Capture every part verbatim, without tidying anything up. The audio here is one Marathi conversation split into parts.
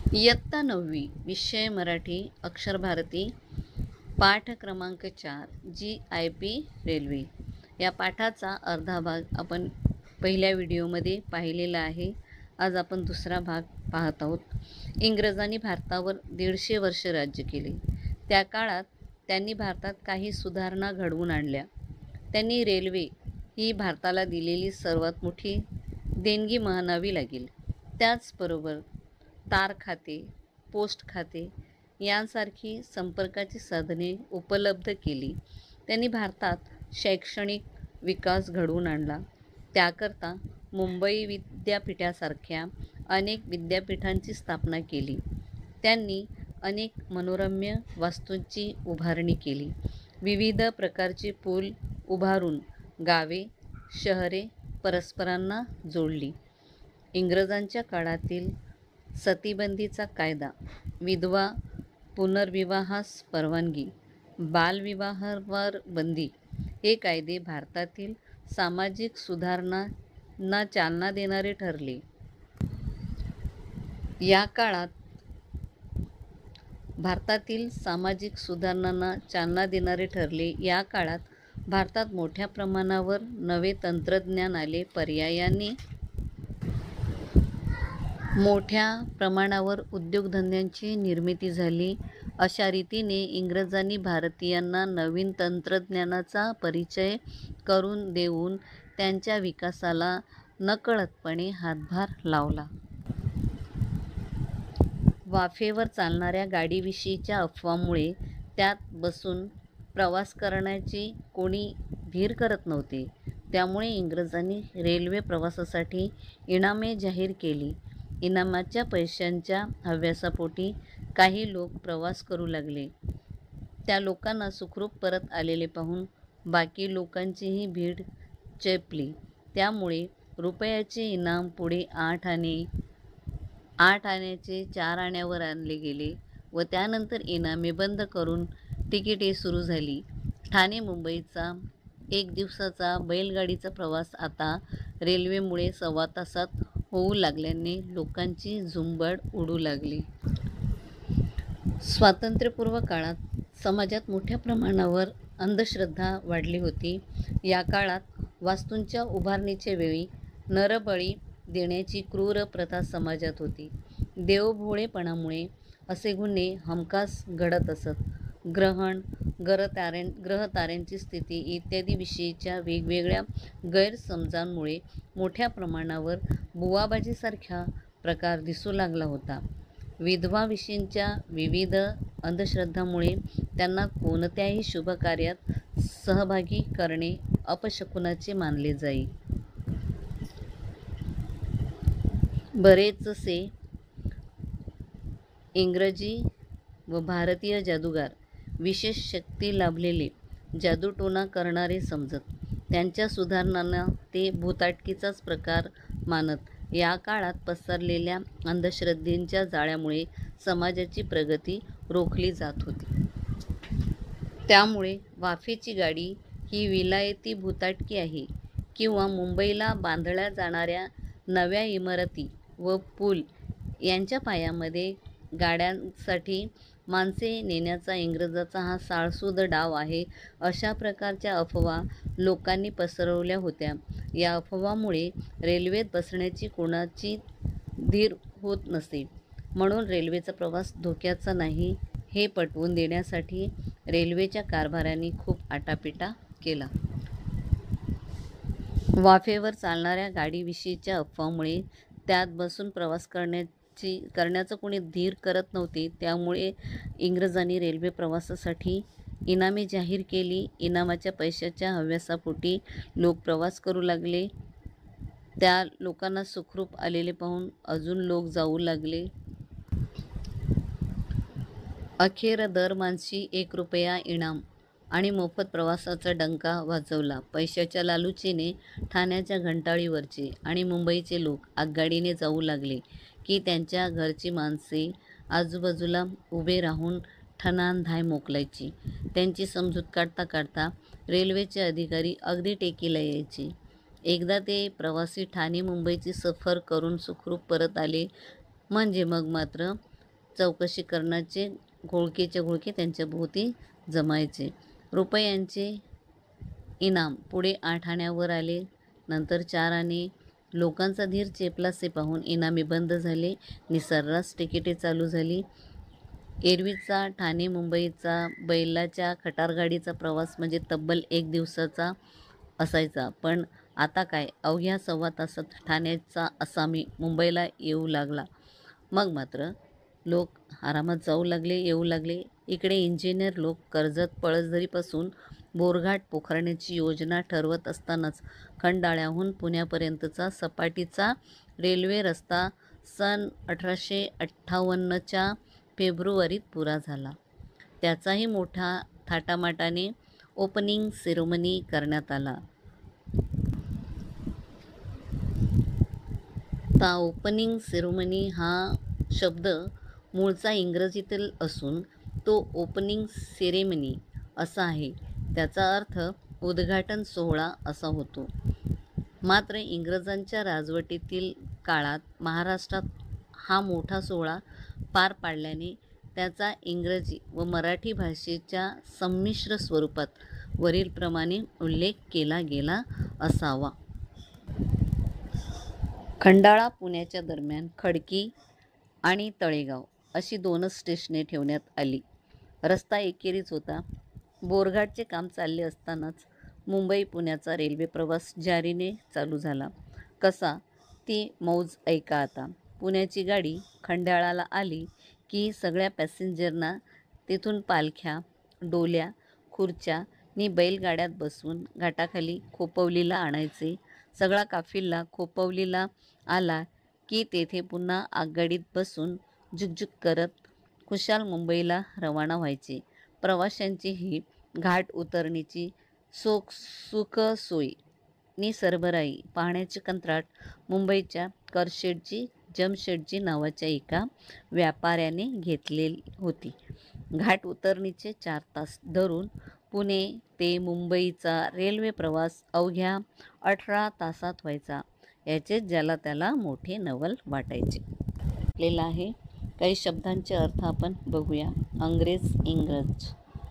इयत्ता नववी विषय मराठी अक्षर भारती पाठ क्रमांक चार जी आय पी रेल्वे या पाठाचा अर्धा भाग आपण पहिल्या व्हिडिओमध्ये पाहिलेला आहे. आज आपण दुसरा भाग पाहत आहोत. इंग्रजांनी भारतावर दीडशे वर्ष राज्य केले. त्या काळात त्यांनी भारतात काही सुधारणा घडवून आणल्या. त्यांनी रेल्वे ही भारताला दिलेली सर्वात मोठी देणगी मानावी लागेल. त्याचबरोबर तार खाते, पोस्ट खाते यांसारखी संपर्काची साधने उपलब्ध केली. त्यांनी भारतात शैक्षणिक विकास घडवून आणला. त्याकरता मुंबई विद्यापीठासारख्या अनेक विद्यापीठांची स्थापना केली. त्यांनी अनेक मनोरम्य वास्तूंची उभारणी केली. विविध प्रकारचे पूल उभारून गावे, शहरे परस्परांना जोडली. इंग्रजांच्या काळातील सतीबंदीचा कायदा, विधवा पुनर्विवाहास परवानगी, बालविवाहावर बंदी हे कायदे भारतातील सामाजिक सुधारणांना चालना देणारे ठरले. या काळात भारतातील सामाजिक सुधारणांना चालना देणारे ठरले. या काळात भारतात मोठ्या प्रमाणावर नवे तंत्रज्ञान आले. पर्यायाने मोठ्या प्रमाणावर उद्योगधंद्यांची निर्मिती झाली. अशा रीतीने इंग्रजांनी भारतीयांना नवीन तंत्रज्ञानाचा परिचय करून देऊन त्यांच्या विकासाला नकळतपणे हातभार लावला. वाफेवर चालणाऱ्या गाडीविषयीच्या अफवांमुळे त्यात बसून प्रवास करण्याची कोणी धीर करत नव्हते. त्यामुळे इंग्रजांनी रेल्वे प्रवासासाठी इनामे जाहीर केली. इनामाच्या पैशांच्या हव्यासापोटी काही लोक प्रवास करू लागले. त्या लोकांना सुखरूप परत आलेले पाहून बाकी लोकांचीही भीड चेपली. त्यामुळे रुपयाचे इनाम पुढे आठ आणे, आठ आण्याचे चार आण्यावर आणले गेले व त्यानंतर इनामे बंद करून तिकिटे सुरू झाली. ठाणे मुंबईचा एक दिवसाचा बैलगाडीचा प्रवास आता रेल्वेमुळे सव्वा तासात होऊ लागल्याने लोकांची झुंबड उडू लागली. स्वातंत्र्यपूर्व काळात समाजात मोठ्या प्रमाणावर अंधश्रद्धा वाढली होती. या काळात वास्तूंच्या उभारणीच्या वेळी नरबळी देण्याची क्रूर प्रथा समाजात होती. देवभोळेपणामुळे असे गुन्हे हमखास घडत असत. ग्रहण, ग्रहताऱ्यां ग्रहताऱ्यांची स्थिती इत्यादी विषयीच्या वेगवेगळ्या गैरसमजांमुळे मोठ्या प्रमाणावर बुवाबाजीसारखा प्रकार दिसू लागला होता. विधवाविषयीच्या विविध अंधश्रद्धांमुळे त्यांना कोणत्याही शुभकार्यात सहभागी करणे अपशकुनाचे मानले जाई. बरेचसे इंग्रजी व भारतीय जादूगार विशेष शक्ती लाभलेले जादूटोणा करणारे समजत. त्यांच्या सुधारणांना ते भुताटकीचाच प्रकार मानत. या काळात पसरलेल्या अंधश्रद्धेच्या जाळ्यामुळे समाजाची प्रगती रोखली जात होती. त्यामुळे वाफेची गाडी ही विलायती भुताटकी आहे किंवा मुंबईला बांधल्या जाणाऱ्या नव्या इमारती व पूल यांच्या पायामध्ये गाड्यांसाठी माणसे नेण्याचा इंग्रजांचा हा साळसूद डाव आहे, अशा प्रकारच्या अफवा लोकांनी पसरवल्या होत्या. या अफवांमुळे रेल्वेत बसण्याची कोणाची धीर होत नसे. म्हणून रेल्वेचा प्रवास धोक्याचा नाही हे पटवून देण्यासाठी रेल्वेच्या कारभाऱ्यांनी खूप आटापिटा केला. वाफेवर चालणाऱ्या गाडीविषयीच्या अफवांमुळे त्यात बसून प्रवास करण्याची करण्याचं कोणी धीर करत नव्हते. त्यामुळे इंग्रजांनी रेल्वे प्रवासासाठी इनामे जाहीर केली. इनामाच्या पैशाच्या हव्यासापोटी लोक प्रवास करू लागले. त्या लोकांना सुखरूप आलेले पाहून अजून लोक जाऊ लागले. अखेर दरमाणशी एक रुपया इनाम आणि मोफत प्रवासाचा डंका वाजवला. पैशाच्या लालुचीने ठाण्याच्या घंटाळीवरचे आणि मुंबईचे लोक आगगाडीने जाऊ लागले की त्यांच्या घरची माणसे आजूबाजूला उभे राहून ठणाण धाय मोकलायची. त्यांची समजूत काढता काढता रेल्वेचे अधिकारी अगदी टेकीला यायचे. एकदा ते प्रवासी ठाणे मुंबईची सफर करून सुखरूप परत आले म्हणजे मग मात्र चौकशी करण्याचे घोळकेच्या घोळके त्यांच्या भोवती जमायचे. रुपयांचे इनाम पुढे आठ आण्यावर आले, नंतर चार आणे. लोकांचा धीर चेपलासे पाहून इनामी बंद झाले, निसर्रास तिकिटे चालू झाली. एरवीचा ठाणे मुंबईचा बैलाच्या खटारगाडीचा प्रवास म्हणजे तब्बल एक दिवसाचा असायचा. पण आता काय, अवघ्या सव्वा तासात ठाण्याचा आसामी मुंबईला येऊ लागला. मग मात्र लोक आरामात जाऊ लागले, येऊ लागले. इकडे इंजिनियर लोक कर्जत पळसदरीपासून बोरघाट पोखरण्याची योजना ठरवत असतानाच खंडाळ्याहून पुण्यापर्यंतचा सपाटीचा रेल्वे रस्ता सन अठराशे अठ्ठावन्नच्या फेब्रुवारीत पुरा झाला. त्याचाही मोठा थाटामाटाने ओपनिंग सेरेमनी करण्यात आला. ता ओपनिंग सेरेमनी हा शब्द मूळचा इंग्रजीतील असून तो ओपनिंग सेरेमनी असा आहे. त्याचा अर्थ उद्घाटन सोहळा असा होतो. मात्र इंग्रजांच्या राजवटीतील काळात महाराष्ट्रात हा मोठा सोहळा पार पाडल्याने त्याचा इंग्रजी व मराठी भाषेच्या संमिश्र स्वरूपात वरीलप्रमाणे उल्लेख केला गेला असावा. खंडाळा पुण्याच्या दरम्यान खडकी आणि तळेगाव अशी दोनच स्टेशने ठेवण्यात आली. रस्ता एकेरीच होता. बोरघाटचे काम चालले असतानाच मुंबई पुण्याचा रेल्वे प्रवास जारीने चालू झाला. कसा, ती मौज ऐका आता. पुण्याची गाडी खंडाळाला आली की सगळ्या पॅसेंजरना तेथून पालख्या, डोल्या, खुर्च्या नि बैलगाड्यात बसवून घाटाखाली खोपवलीला आणायचे. सगळा काफिला खोपवलीला आला की तेथे पुन्हा आगगाडीत बसून झुकझुक करत खुशाल मुंबईला रवाना व्हायचे. प्रवाशांची ही घाट उतरणीची सोख सुखसोयी नि सरबराई पाहण्याची कंत्राट मुंबईच्या करशेडजी जमशेडजी नावाच्या एका व्यापाऱ्याने घेतलेली होती. घाट उतरणीचे चार तास धरून पुणे ते मुंबईचा रेल्वे प्रवास अवघ्या अठरा तासात व्हायचा. याचेच ज्याला त्याला मोठे नवल वाटायचे. आपल्याला आहे काही शब्दांचे अर्थ आपण बघूया. अंग्रेज इंग्रज,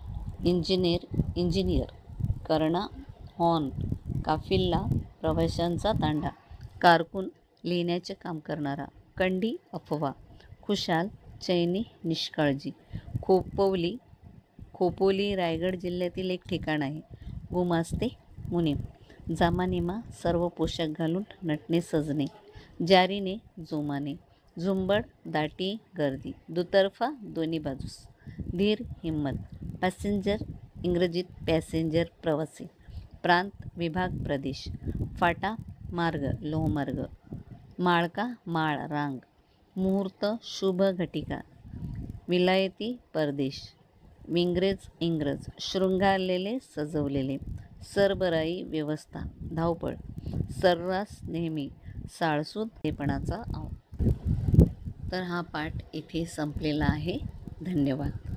इंजिनियर इंजिनियर, करणा हॉर्न, काफिला प्रवाशांचा तांडा, कारकून लिहिण्याचे काम करणारा, कंडी अफवा, खुशाल चैनी निष्काळजी, खोपवली खोपोली रायगड जिल्ह्यातील एक ठिकाण आहे. गुमास्ते मुनीम, जामानिमा सर्व पोशाख घालून नटणे सजणे, जारीने जोमाने, झुंबड दाटी गर्दी, दुतर्फा दोन्ही बाजूस, धीर हिम्मत, पॅसेंजर इंग्रजीत पॅसेंजर प्रवासी, प्रांत विभाग प्रदेश, फाटा मार्ग लोहमार्ग, माळका माळ रांग, मुहूर्त शुभ घटिका, विलायती परदेश, विंग्रेज इंग्रज शृंगारलेले सजवलेले, सरबराई व्यवस्था धावपळ, सर्रास नेहमी साळसूदपणाचा आव. तर हा पाठ इथे संपलेला आहे. धन्यवाद.